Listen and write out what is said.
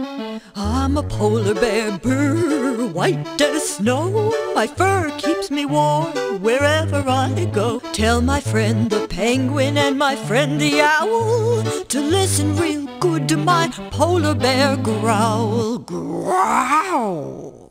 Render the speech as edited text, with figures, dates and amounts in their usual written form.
I'm a polar bear, brrrrrr, white as snow. My fur keeps me warm wherever I go. Tell my friend the penguin and my friend the owl to listen real good to my polar bear growl. Growl!